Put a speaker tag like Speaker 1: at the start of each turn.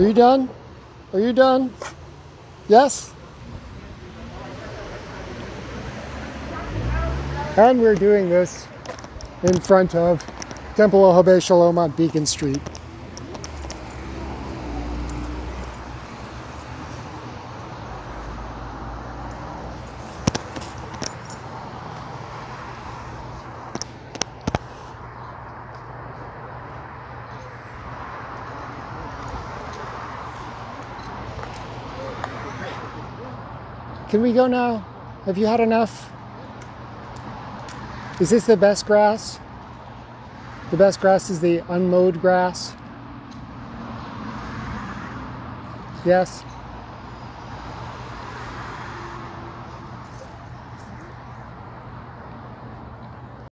Speaker 1: Are you done? Are you done? Yes? And we're doing this in front of Temple Ohobe Shalom on Beacon Street. Can we go now? Have you had enough? Is this the best grass? The best grass is the unmowed grass? Yes?